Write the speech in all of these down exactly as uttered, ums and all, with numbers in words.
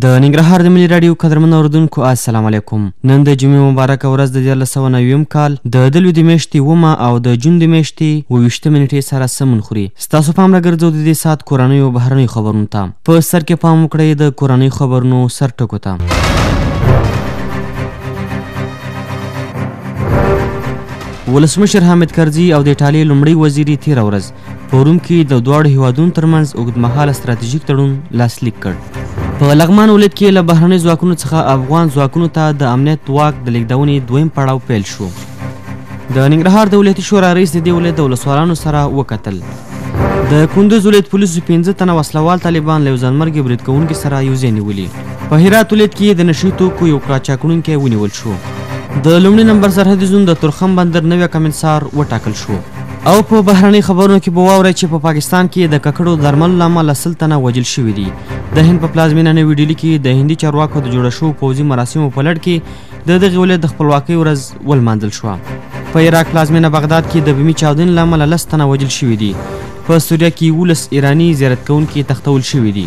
د ننګرهار د ملي راډیو قدرمنو اورېدونکو السلام علیکم. نن د جمعې مبارکه ورځ د دیارلس سوه نویم کال د دلو د میاشتې اوومه او د جون د میاشتې اوه ویشتمه نیټې سره سمون خوري. ستاسو پام راګرځو د دې ساعت کورنیو او بهرنیو خبرونو ته. په سر کې پام وکړئ د کورنیو خبرونو سر ټکو ته. ولسمشر حامد کرزي او د ایټالیې لومړی وزیر تېره ورځ په روم کې د دواړو هیوادونو ترمنځ اوږدمهاله ستراتیژیک تړون لاسلیک کړ. په لغمان ولایت کې له بهرنیو ځواکونو څخه افغان ځواکونو ته د امنیت واک د لیږدونې دویم پړاو پیل شو. د ننګرهار د ولایتي شورا رئیس د دې ولایت د ولسوالانو سره وکتل. د کندوز ولایت پولیسو پنځه تنه وسلوال طالبان له یو ځانمرګي برید کوونکي سره یوځای نیولي. په هرات ولایت کې د نشي توکو یو قاچاقونکی ونیول شو. د لومړي نمبر سرحدي زون د تورخم بندر نوی کمنسار وټاکل شو. او په بهرني خبرونو کې به واورئ چې په پا پاکستان کې د ککړو درملو له امله سل تنه وژل شوي دي. د هند په پلازمینه نوي ډیلي کې د هندي چارواکو د جوړه شوو پوځي مراسمو په لړ کې د دغې ولایت د خپلواکۍ ورځ ولمانځل شوه. په عراق پلازمینه بغداد کې د بمي چاودنې له امله لس تنه وژل شوي دي. په سوریه کې یولس ایراني زیارت کوونکي تښتول شوي دي.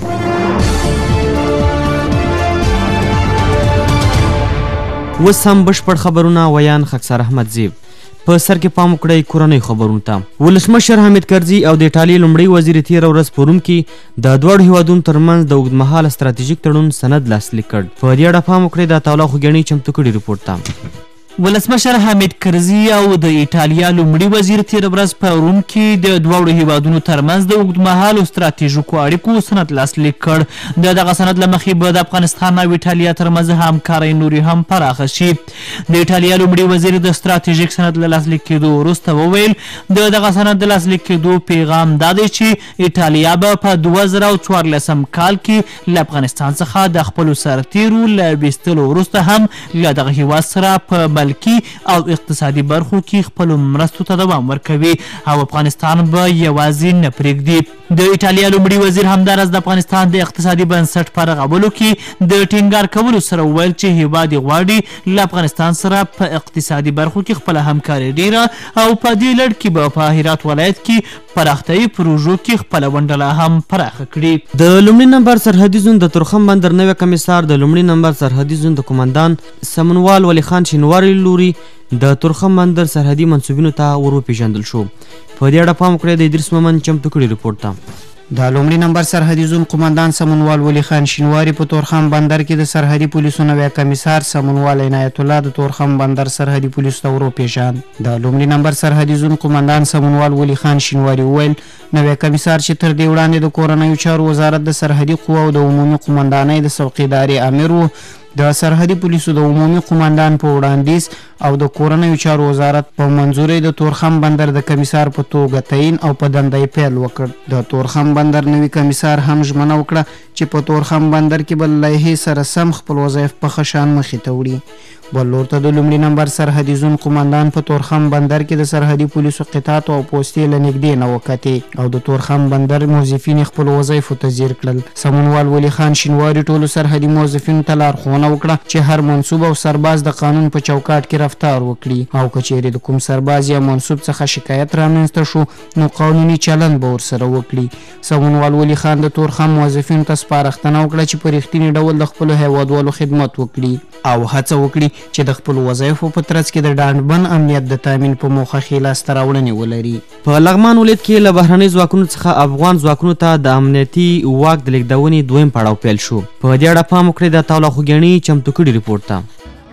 اوس هم بشپړ خبرونه ویان خاکسار احمد زیب. په سر کې پام وکړئ کورنیو خبرونو ته. ولسمشر حامد کرزي او د ایټالیې لومړی وزیر تېره ورځ په روم کې د دواړو هیوادونو ترمنځ د اوږدمهاله ستراتیژیک تړون سند لاسلیک کړ. په دې اړه پام وکړئ د عطاالله خوږیاڼي چمتو کړي ریپورټ ته. ولسمشر حامد کرزي او د ایټالیا لومړي وزیر تېره ورځ په روم کې د دواړو هیوادونو ترمنځ د اوږدمهالو ستراتیژیکو اړیکو سند لاسلیک کړ. د دغه سند له مخې به د افغانستان او ایټالیا ترمنځ همکارۍ نورې هم پراخه شي. د ایټالیا لومړي وزیر د ستراتیژیک سند له لاسلیک کېدو وروسته وویل د دغه سند د لاسلیک کېدو پیغام دا دی چې ایټالیا به په دوه زره او څوارلسم کال کې له افغانستان څخه د خپلو سرتیرو له ویستلو وروسته هم له دغه هیواد سره په ملکي او اقتصادي برخو کې خپلو مرستو ته دوام ورکوي او افغانستان به یوازې نه پرېږدي. د ایټالیا لومړي وزیر همداراز د افغانستان د اقتصادي بنسټ په رغولو کې د ټینګار کولو سره وویل چې هیواد یې غواړي له افغانستان سره په اقتصادي برخو کې خپله همکاري ډیره او په دې لړ کې به په هرات ولایت کې پراختیایي پروژو کې خپله ونډه لا هم پراخه کړي. د لومړي نمبر سرحدي زون د تورخم بندر نوی کمیسار د لومړي نمبر سرحدي زون د قومندان سمنوال ولی خان شینواري لوري د تورخم بندر سرحدي منصوبینو ته ور وپېژندل شو. په دې اړه پام وکړئ د ادریس مومن چمتو کړي ریپورټ ته. د لومړي نمبر سرحدي زون قومندان سمنوال ولی خان شینواري په تورخم بندر کې د سرحدي پولیسو نوی کمیسار سمنوال عنایت الله د تورخم بندر سرحدي پولیسو ته ور وپېژاند. د لومړي نمبر سرحدي زون قومندان سمنوال ولی خان شینواري وویل نوی کمیسار چې تر دې وړاندې د کورنیو چارو وزارت د سرحدي قواو د عمومي قومندانۍ د څوکیداري امیر و، د سرحدي پولیسو د عمومي قومندان په وړاندیز او د کورنیو چارو وزارت په منظورۍ د تورخم بندر د کمیسار په توګه تعیین او په دنده یې پیل وکړ. د تورخم بندر نوي کمیسار هم ژمنه وکړه چې په تورخم بندر کې به له لایحې سره سم خپل وظایف په ښه شان مخې ته وړي. بل لور ته د لومړي نمبر سرحدي زون قومندان په تورخم بندر کې د سرحدي پولیسو قطعاتو او پوستې له نږدې نه وکتې او د تورخم بندر موظفین خپلو وظایفو ته ځیر کړل. سمنوال ولی خان شینواري ټولو سرحدي موظفینو ته لارښوونه وکړه چې هر منصوب او سرباز د قانون په چوکاټ کې رفتار وکړي او که چیرې د کوم سرباز یا منصوب څخه شکایت رامنځته شو نو قانوني چلند به ورسره وکړي. سمنوال ولی خان د تورخم موظفینو ته سپارښتنه وکړه چې په رښتیني ډول د خپلو هیوادوالو خدمت وکړي او هڅه وکړي چې د خپلو وظایفو په ترڅ کې د ډانډبن امنیت د تامین په موخه ښې لاسته راوړنې ولري. په لغمان ولایت کې له بهرنیو ځواکونو څخه افغان ځواکونو ته د امنیتي واک د لیږدونې دویم پړاو پیل شو. په دې اړه پام وکړئ د عطاالله خوږیاڼي چمتو کړي ریپورټ ته.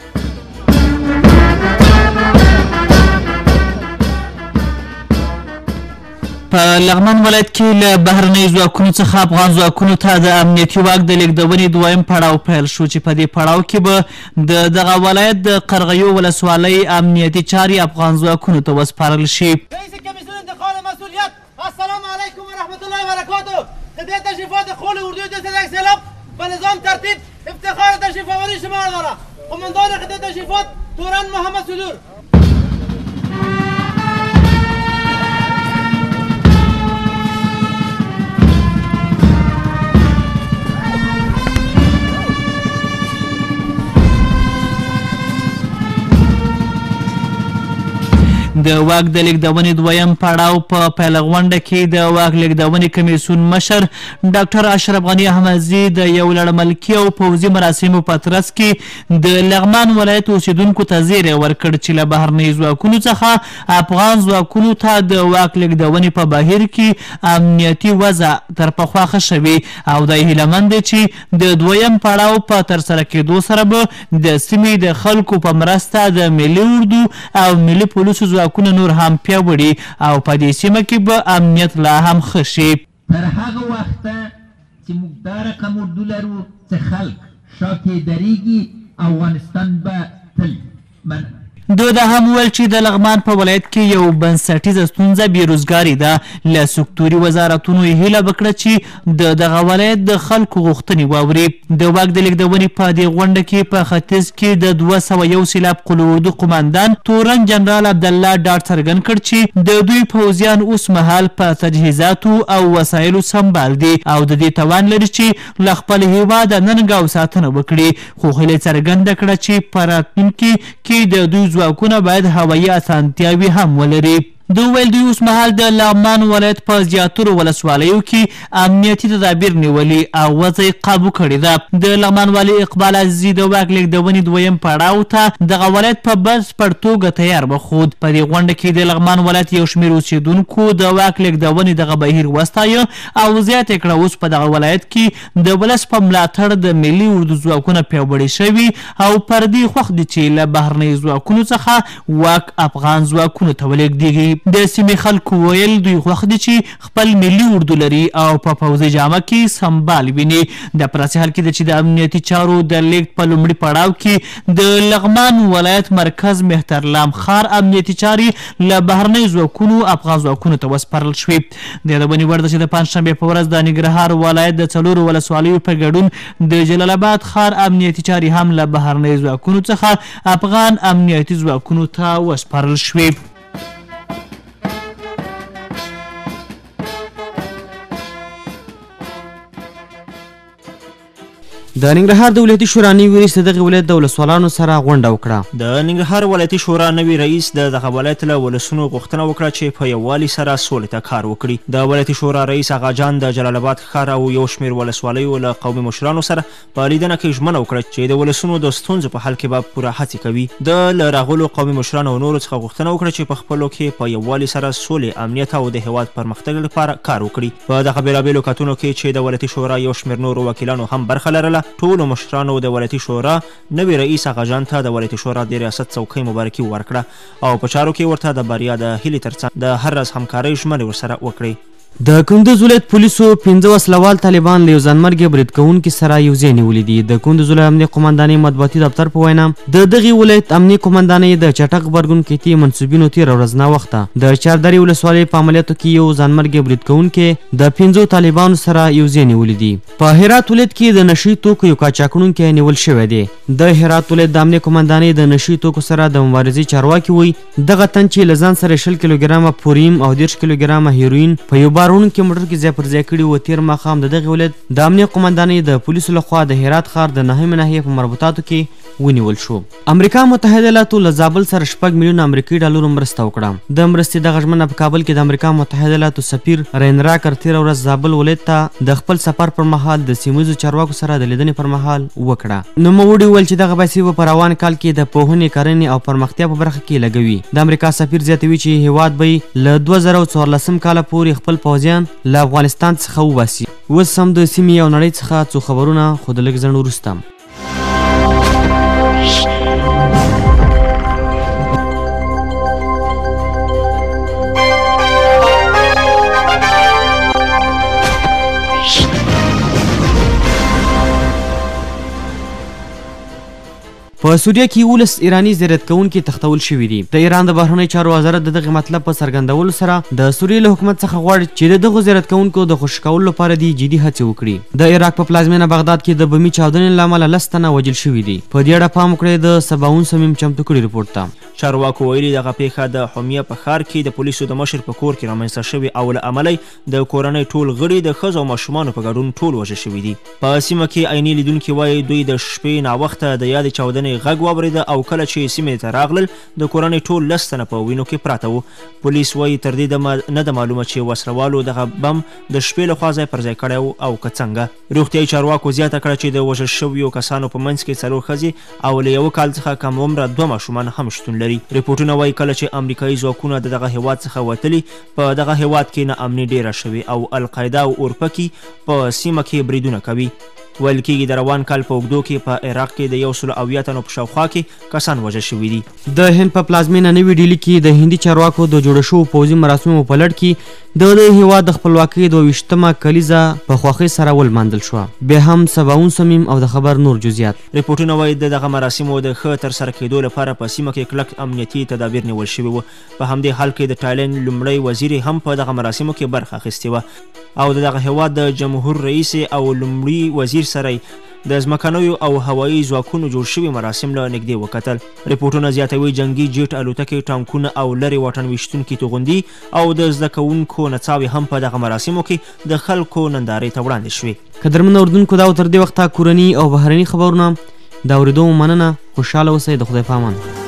په لغمان ولایت کې له بهرنیو ځواکونو څخه افغان ځواکونو ته د امنیتي واک د لیږدونې دویم پړاو پیل شو چې په دې پړاو کې به د دغه ولایت د قرغیو ولسوالۍ امنیتي چارې افغان ځواکونو ته وسپارل شي. رئیس کمیسیون انتقال مسئولیت السلام علیکم و رحمت الله و برکاته. خدمت تشریفات خول اردوی دو صد یک سلام به نظام ترتیب افتخار تشریف آوری شما دارم. قماندان خدمت تشریفات توران محمد صدور. د واک د لیږدونې دویم پړاو په پیل غونډه کې د واک لیږدونې کمیسیون مشر ډاکټر اشرف غني احمدزي د یو لړملکي او پوځي مراسمو په ترڅ کې د لغمان ولایت اوسیدونکو ته زیری ورکړ چې له بهرنیو ځواکونو څخه افغان ځواکونو ته د واک لیږدونې په بهیر کې امنیتي وضع تر پخوا ښه شوي او دی هیلهمند دی چې د دویم پړاو په ترسره کېدو سره به د سیمې د خلکو په مرسته د ملي اردو او ملي پولیسو ځواکونه نور هم پیاوړي او په دې سیمه کې به امنیت لا هم ښه شي. تر هغه وخته چې موږ دا رقم اردو لرو چې خلک شا کېدریږي افغانستان به تل من دوی دا هم وویل چې د لغمان په ولایت کې یو بنسټیزه ستونزه بېروزګاري ده. له سکتوري وزارتونو یې هیله وکړه چې د دغه ولایت د خلکو غوښتنې واوري. د واک د لیږدونې په دې غونډه کې په ختیځ کې د دوه سوه یو سېلاب قول اردو قماندان تورن جنرال عبدالله ډاډ څرګند کړ چې د دوی پوځیان اوس مهال په تجهیزاتو او وسایلو سمبال دي او د دې توان لري چې له خپل هېواده ننګه او ساتنه وکړي. خو هیله څرګنده کړه چې په راتلونکي کې د دوی ځواکونه باید هوایي اسانتیاوې هم ولري. دوی ویل دوی اوس مهال د لغمان ولایت په زیاترو ولسوالیو کې امنیتي تدابیر نیولي او وضع یې قابو کړې ده. د لغمان والي اقبال عزیزي د واک لیږدونې دویم پړاو ته دغه ولایت په بشپړ توګه تیار وښود. په دې غونډه کې د لغمان ولایت یو شمېر اوسېدونکو د واک لیږدونې دغه بهیر وستایه او زیاته کړه اوس په دغه ولایت کې د ولس په ملاتړ د ملي اردو ځواکونه پیاوړي شوي او پر دې خوښ دي چې له بهرنیو ځواکونو څخه واک افغان ځواکونو ته ولېږدېږي. د سیمې خلکو ویل دوی خوښ دي چې خپل ملي اردو لري او په پوځي جامه کې سمبال ویني. د پراسي حال کې ده چې د امنیتي چارو د لیږد په لومړي پړاو کې د لغمان ولایت مرکز مهترلام ښار امنیتي چارې له بهرنیو ځواکونو افغان ځواکونو ته وسپارل شوې. د یادونې وړ ده چې د پنجشنبې په ورځ د ننګرهار ولایت د څلورو ولسوالیو په ګډون د جلال آباد ښار امنیتي چارې هم له بهرنیو ځواکونو څخه افغان امنیتي ځواکونو ته وسپارل شوې. د ننګرهار د ولایتي شورا نوي رئیس د دغه ولایت د ولسوالانو سره غونډه وکړه. د ننګرهار ولایتي شورا نوي رئیس د دغه ولایت له ولسونو غوښتنه وکړه چې په یووالي سره سولې ته کار وکړي. د ولایتي شورا رئیس اغاجان د جلال آباد ښار او یو شمېر ولسوالیو له قومي مشرانو سره په لیدنه کې ژمنه وکړه چې د ولسونو د ستونزو په حل کې به پوره هڅې کوي. د له راغلو قومي مشرانو او نورو څخه غوښتنه وکړه چې په خپلو کې په یووالي سره سولې، امنیت او د هېواد پرمختګ لپاره کار وکړي. په دغه بېلابېلو کتونو کې چې د ولایتي شورا یو شمېر نورو وکیلانو هم برخه لرله، ټولو مشرانو د ولایتي شورا نوي رئیس اغاجان ته د ولایتي شورا د ریاست څوکۍ مبارکي ورکړه او په چارو کې ورته د بریا د هیلې ترڅنګ د هر راز همکارۍ ژمنې ورسره وکړي. د کندوز ولایت پولیسو پنځه وسلوال طالبان له یو ځانمرګي برید کوونکي سره یو ځای نیولي دي. د کندوز ولایت امنیه قمندانۍ مطبوعاتي دفتر په وینا د دغې ولایت امنیه قمندانۍ د چټک غبرګون کیتي منصوبینو تېره ورځ ناوخته د چاردرې ولسوالۍ په عملیاتو کې یو ځانمرګي برید کوونکی د پنځو طالبانو سره یو ځای نیولي دي. په هرات ولایت کې د نشي توکو یو قاچاقونکی نیول شوی دی. د هرات ولایت د امنیه قمندانۍ د نشي توکو سره د مبارزې چارواکي وایي دغه تن چې له ځان سره شل کیلوګرامه پوریم او دېرش کیلوګرامه هیروین په یو بارونکي موټر کې ځای پر ځای کړي و. تېر ماښام د دغې ولایت د امنیه قمندانۍ د پولیسو لخوا د هرات ښار د نهمې ناحیې په مربوطاتو کې ونیول شو. امریکا متحده ایالاتو له زابل سره شپږ میلیونه امریکایي ډالرو مرسته وکړه. د مرستې دغه ژمنه په کابل کې د امریکا متحده ایالاتو سفیر رین راکر تېره ورځ زابل ولایت ته د خپل سفر پر مهال د سیمه ییزو چارواکو سره د لیدنې پر مهال وکړه. نوموړي وویل چې دغه پیسې به په روان کال کې د پوهنې، کرنې او پرمختیا په برخه کې لګوي. د امریکا سفیر زیاتوي چې هیواد به له دوه زره څوارلسم کاله پورې خپل پوځیان له افغانستان څخه وباسي. اوس هم د سیمې او نړۍ څخه څو خبرونه خو د لږ ځنډ وروسته. په سوریه کې یولس ایراني زیارت کوونکي تښتول شوي دي. د ایران د بهرنیو چارو وزارت د دغه مطلب په څرګندولو سره د سوریې له حکومت څخه غواړي چې د دغو زیارت کوونکو د خوشي کولو لپاره دي جدي هڅې وکړي. د عراق په پلازمینه بغداد کې د بمي چاودنې له امله لس تنه وژل شوي دي. په دې اړه پام وکړئ د سباوون صمیم چمتو کړي رپورټ ته. چارواکو ویلي دغه پیښه د حمیه په ښار کې د پولیسو د مشر په کور کې رامنځته شوې او له امله د کورنۍ ټول غړي د ښځو او ماشومانو په ګډون ټول وژل شوي دي. په سیمه کې عیني لیدونکي وایي دوی د شپې ناوخته د یادې چاودنې یې غږ واورېده او کله چې سیمې ته راغلل د کورنۍ ټول لس تنه په وینو کې پراته وو. پولیس وایي تر دې نه ده معلومه چې وسلوالو دغه بم د شپې لخوا ځای پر ځای کړی و او که څنګه. روغتیایي چارواکو زیاته کړه چې د وژل شویو کسانو په منځ کې څلور ښځې او له یوه کال څخه کم عمره دوه ماشومان هم شتون لري. ریپورټونه وایي کله چې امریکایي ځواکونه د دغه هیواد څخه وتلي په دغه هیواد کې ناامني ډیره شوې او القاعده او اورپکي په سیمه کې بریدونه کوي. ویل کېږي د روان کال په اوږدو کې په عراق کې د یو سلو اویا تنو په شاوخوا کې کسان وژل شوي دي. د هند په پلازمینه نوې ډیلي کې د هندي چارواکو د جوړه شوو پوځي مراسمو په لړ کې د دې هیواد د خپلواکۍ دوه ویشتمه کلیزه په خوښۍ سره ولمانځل شوه. بیا هم سباوون صمیم او د خبر نور جزئیات. ریپورټونه وایي د دغه مراسمو د ښه ترسره کېدو لپاره په سیمه کې کلک امنیتي تدابیر نیول شوي وو. په همدې حال کې د تایلند لومړی وزیر هم په دغه مراسمو کې برخه اخیستې وه او د دغه هیواد د جمهور رئیس او لومړي وزیر سره د ځمکنیو او هوایي ځواکونو جوړ شوي مراسم له نږدې وکتل. ریپورټونه زیاتوي جنګي جیټ الوتکې، ټانکونه او لرې واټن ویشتونکي توغندي او د زده کوونکو نڅاوې هم په دغه مراسمو کې د خلکو نندارې ته وړاندې شوې. قدرمن اردوونکو دا تر دې وخته کورني او بهرني خبرونه د اورېدو مننه. خوشحاله اوسئ. د خدای په امان.